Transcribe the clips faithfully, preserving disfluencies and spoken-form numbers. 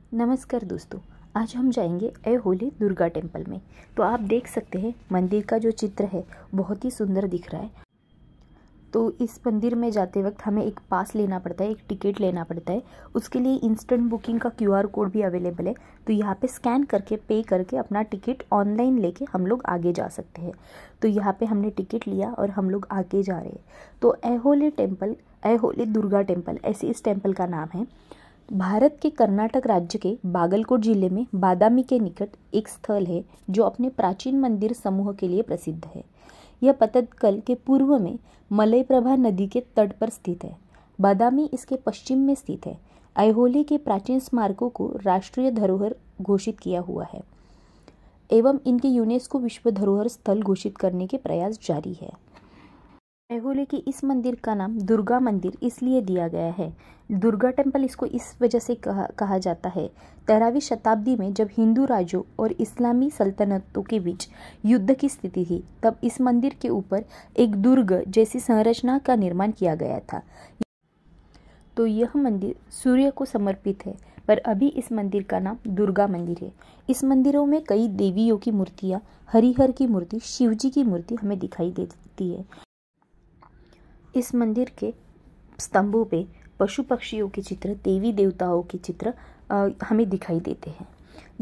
नमस्कार दोस्तों, आज हम जाएंगे ऐहोले दुर्गा टेम्पल में। तो आप देख सकते हैं मंदिर का जो चित्र है बहुत ही सुंदर दिख रहा है। तो इस मंदिर में जाते वक्त हमें एक पास लेना पड़ता है, एक टिकट लेना पड़ता है। उसके लिए इंस्टेंट बुकिंग का क्यूआर कोड भी अवेलेबल है। तो यहाँ पे स्कैन करके पे करके अपना टिकट ऑनलाइन लेके हम लोग आगे जा सकते हैं। तो यहाँ पे हमने टिकट लिया और हम लोग आगे जा रहे हैं। तो ऐहोले टेम्पल, ऐहोले दुर्गा टेम्पल ऐसे इस टेम्पल का नाम है। भारत के कर्नाटक राज्य के बागलकोट जिले में बादामी के निकट एक स्थल है जो अपने प्राचीन मंदिर समूह के लिए प्रसिद्ध है। यह पतदकल के पूर्व में मलयप्रभा नदी के तट पर स्थित है। बादामी इसके पश्चिम में स्थित है। ऐहोले के प्राचीन स्मारकों को राष्ट्रीय धरोहर घोषित किया हुआ है एवं इनके यूनेस्को विश्व धरोहर स्थल घोषित करने के प्रयास जारी है। ऐहोले के इस मंदिर का नाम दुर्गा मंदिर इसलिए दिया गया है। दुर्गा टेम्पल इसको इस वजह से कहा कहा जाता है। तेरहवीं शताब्दी में जब हिंदू राज्यों और इस्लामी सल्तनतों के बीच युद्ध की स्थिति थी, तब इस मंदिर के ऊपर एक दुर्ग जैसी संरचना का निर्माण किया गया था। तो यह मंदिर सूर्य को समर्पित है, पर अभी इस मंदिर का नाम दुर्गा मंदिर है। इस मंदिरों में कई देवियों की मूर्तियाँ, हरिहर की मूर्ति, शिवजी की मूर्ति हमें दिखाई देती है। इस मंदिर के स्तंभों पे पशु पक्षियों के चित्र, देवी देवताओं के चित्र आ, हमें दिखाई देते हैं।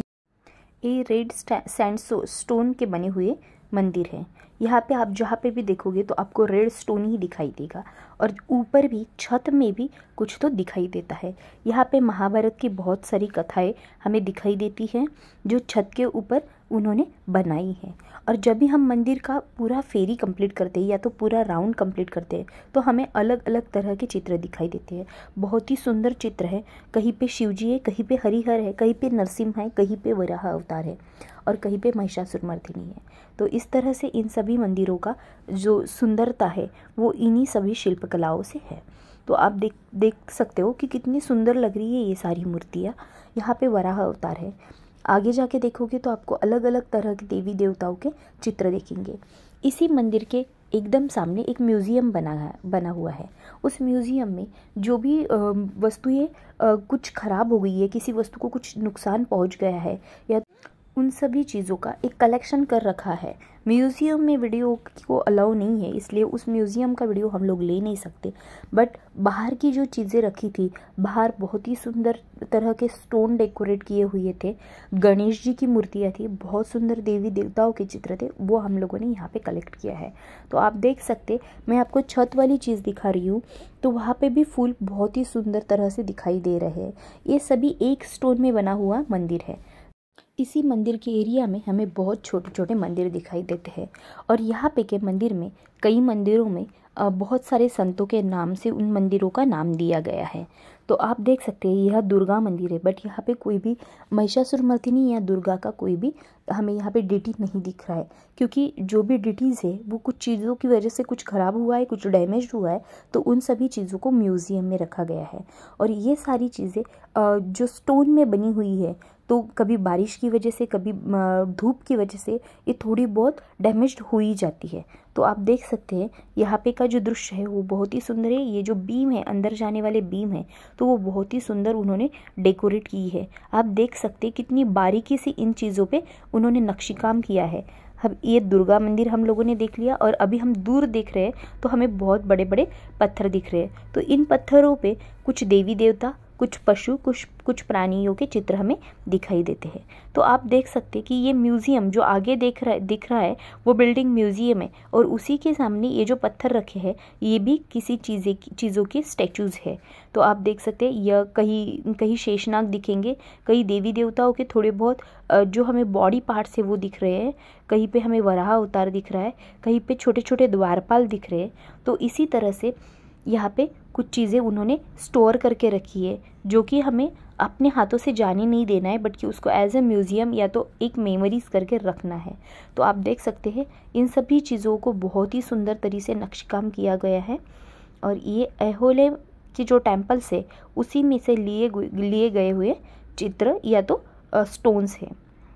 ये रेड सैंड स्टोन के बने हुए मंदिर है। यहाँ पे आप जहाँ पे भी देखोगे तो आपको रेड स्टोन ही दिखाई देगा और ऊपर भी छत में भी कुछ तो दिखाई देता है। यहाँ पे महाभारत की बहुत सारी कथाएं हमें दिखाई देती हैं जो छत के ऊपर उन्होंने बनाई है। और जब भी हम मंदिर का पूरा फेरी कंप्लीट करते हैं या तो पूरा राउंड कंप्लीट करते हैं तो हमें अलग अलग तरह के चित्र दिखाई देते हैं। बहुत ही सुंदर चित्र है। कहीं पे शिवजी है, कहीं पे हरिहर है, कहीं पे नरसिंह है, कहीं पे वराह अवतार है और कहीं पे महिषासुरमर्दिनी है। तो इस तरह से इन सभी मंदिरों का जो सुंदरता है वो इन्हीं सभी शिल्पकलाओं से है। तो आप देख देख सकते हो कि कितनी सुंदर लग रही है ये सारी मूर्तियाँ। यहाँ पे वराह अवतार है। आगे जाके देखोगे तो आपको अलग अलग तरह के देवी देवताओं के चित्र देखेंगे। इसी मंदिर के एकदम सामने एक म्यूज़ियम बना है बना हुआ है। उस म्यूज़ियम में जो भी वस्तुएं कुछ खराब हो गई है, किसी वस्तु को कुछ नुकसान पहुंच गया है, या उन सभी चीज़ों का एक कलेक्शन कर रखा है। म्यूज़ियम में वीडियो को अलाउ नहीं है, इसलिए उस म्यूज़ियम का वीडियो हम लोग ले नहीं सकते। बट बाहर की जो चीज़ें रखी थी, बाहर बहुत ही सुंदर तरह के स्टोन डेकोरेट किए हुए थे। गणेश जी की मूर्तियाँ थी, बहुत सुंदर देवी देवताओं के चित्र थे, वो हम लोगों ने यहाँ पे कलेक्ट किया है। तो आप देख सकते, मैं आपको छत वाली चीज़ दिखा रही हूँ तो वहाँ पे भी फूल बहुत ही सुंदर तरह से दिखाई दे रहे हैं। ये सभी एक स्टोन में बना हुआ मंदिर है। इसी मंदिर के एरिया में हमें बहुत छोटे छोटे मंदिर दिखाई देते हैं और यहाँ पे के मंदिर में, कई मंदिरों में बहुत सारे संतों के नाम से उन मंदिरों का नाम दिया गया है। तो आप देख सकते हैं यह दुर्गा मंदिर है, बट यहाँ पे कोई भी महिषासुरमर्दिनी या दुर्गा का कोई भी हमें यहाँ पे डिटी नहीं दिख रहा है, क्योंकि जो भी डिटीज़ है वो कुछ चीज़ों की वजह से कुछ ख़राब हुआ है, कुछ डैमेज हुआ है, तो उन सभी चीज़ों को म्यूज़ियम में रखा गया है। और ये सारी चीज़ें जो स्टोन में बनी हुई है, तो कभी बारिश की वजह से, कभी धूप की वजह से ये थोड़ी बहुत डैमेज्ड हो ही जाती है। तो आप देख सकते हैं यहाँ पे का जो दृश्य है वो बहुत ही सुंदर है। ये जो बीम है, अंदर जाने वाले बीम है, तो वो बहुत ही सुंदर उन्होंने डेकोरेट की है। आप देख सकते हैं कितनी बारीकी से इन चीज़ों पे उन्होंने नक्शी काम किया है। हम ये दुर्गा मंदिर हम लोगों ने देख लिया और अभी हम दूर देख रहे हैं तो हमें बहुत बड़े बड़े पत्थर दिख रहे हैं। तो इन पत्थरों पे कुछ देवी देवता, कुछ पशु, कुछ कुछ प्राणियों के चित्र हमें दिखाई देते हैं। तो आप देख सकते हैं कि ये म्यूज़ियम जो आगे देख रहा है दिख रहा है वो बिल्डिंग म्यूज़ियम है और उसी के सामने ये जो पत्थर रखे हैं ये भी किसी चीज़ें की चीज़ों की स्टैचूज़ है। तो आप देख सकते हैं यह कहीं कहीं शेषनाग दिखेंगे, कई देवी देवताओं के थोड़े बहुत जो हमें बॉडी पार्ट्स है वो दिख रहे हैं, कहीं पे हमें वराह अवतार दिख रहा है, कहीं पे छोटे छोटे द्वारपाल दिख रहे हैं। तो इसी तरह से यहाँ पे कुछ चीज़ें उन्होंने स्टोर करके रखी है जो कि हमें अपने हाथों से जाने नहीं देना है, बट कि उसको एज ए म्यूज़ियम या तो एक मेमोरीज करके रखना है। तो आप देख सकते हैं इन सभी चीज़ों को बहुत ही सुंदर तरीके से नक्शकाम किया गया है और ये ऐहोले की जो टेम्पल्स है उसी में से लिए लिए गए हुए चित्र या तो स्टोन्स हैं।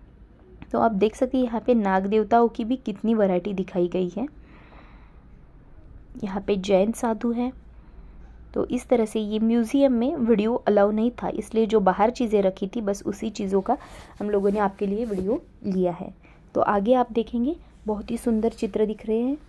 तो आप देख सकते हैं यहाँ पे नाग देवताओं की भी कितनी वैरायटी दिखाई गई है। यहाँ पे जैन साधु है, तो इस तरह से ये म्यूज़ियम में वीडियो अलाउ नहीं था, इसलिए जो बाहर चीज़ें रखी थी बस उसी चीज़ों का हम लोगों ने आपके लिए वीडियो लिया है। तो आगे आप देखेंगे बहुत ही सुंदर चित्र दिख रहे हैं।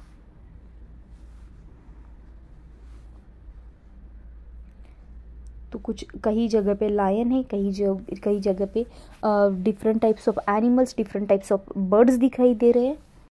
तो कुछ कई जगह पे लायन है, कई जगह कई जगह पे different types of animals, different types of birds दिखाई दे रहे हैं।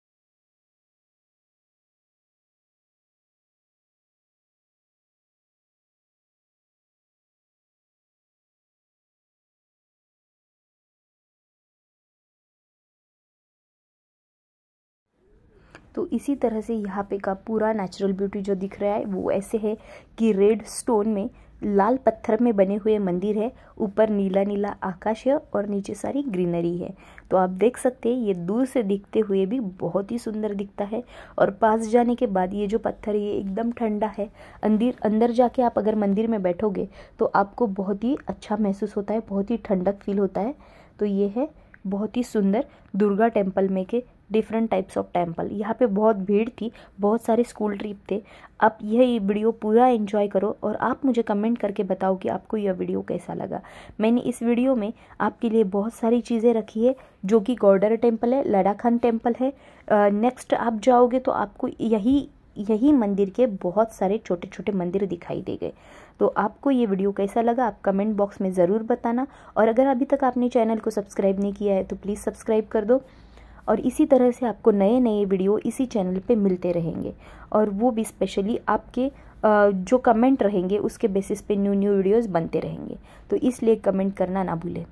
तो इसी तरह से यहाँ पे का पूरा नेचुरल ब्यूटी जो दिख रहा है वो ऐसे है कि रेड स्टोन में लाल पत्थर में बने हुए मंदिर है, ऊपर नीला नीला आकाश है और नीचे सारी ग्रीनरी है। तो आप देख सकते हैं ये दूर से दिखते हुए भी बहुत ही सुंदर दिखता है, और पास जाने के बाद ये जो पत्थर है ये एकदम ठंडा है। अंदर अंदर जाके आप अगर मंदिर में बैठोगे तो आपको बहुत ही अच्छा महसूस होता है, बहुत ही ठंडक फील होता है। तो ये है बहुत ही सुंदर दुर्गा टेम्पल में के डिफरेंट टाइप्स ऑफ टेम्पल। यहाँ पे बहुत भीड़ थी, बहुत सारे स्कूल ट्रिप थे। आप यह वीडियो पूरा एंजॉय करो और आप मुझे कमेंट करके बताओ कि आपको यह वीडियो कैसा लगा। मैंने इस वीडियो में आपके लिए बहुत सारी चीज़ें रखी है, जो कि गौडर टेम्पल है, लडाखान टेम्पल है। नेक्स्ट आप जाओगे तो आपको यही यही मंदिर के बहुत सारे छोटे छोटे मंदिर दिखाई देंगे। तो आपको ये वीडियो कैसा लगा आप कमेंट बॉक्स में ज़रूर बताना, और अगर अभी तक आपने चैनल को सब्सक्राइब नहीं किया है तो प्लीज़ सब्सक्राइब कर दो। और इसी तरह से आपको नए नए वीडियो इसी चैनल पे मिलते रहेंगे, और वो भी स्पेशली आपके जो कमेंट रहेंगे उसके बेसिस पे न्यू न्यू वीडियोस बनते रहेंगे। तो इसलिए कमेंट करना ना भूलें।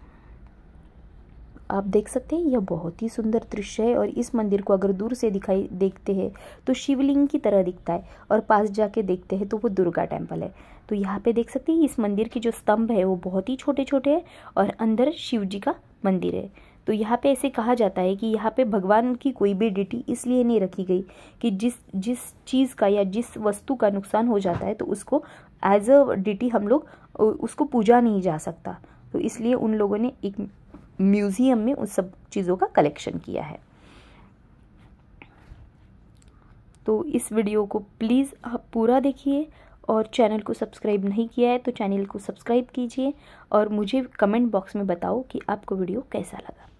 आप देख सकते हैं यह बहुत ही सुंदर दृश्य है, और इस मंदिर को अगर दूर से दिखाई देखते हैं तो शिवलिंग की तरह दिखता है, और पास जाके देखते हैं तो वो दुर्गा टेम्पल है। तो यहाँ पे देख सकते हैं इस मंदिर के जो स्तंभ है वो बहुत ही छोटे छोटे हैं, और अंदर शिव जी का मंदिर है। तो यहाँ पे ऐसे कहा जाता है कि यहाँ पे भगवान की कोई भी डिटी इसलिए नहीं रखी गई कि जिस जिस चीज़ का या जिस वस्तु का नुकसान हो जाता है तो उसको एज अ डिटी हम लोग उसको पूजा नहीं जा सकता। तो इसलिए उन लोगों ने एक म्यूज़ियम में उस सब चीज़ों का कलेक्शन किया है। तो इस वीडियो को प्लीज़ आप पूरा देखिए, और चैनल को सब्सक्राइब नहीं किया है तो चैनल को सब्सक्राइब कीजिए, और मुझे कमेंट बॉक्स में बताओ कि आपको वीडियो कैसा लगा।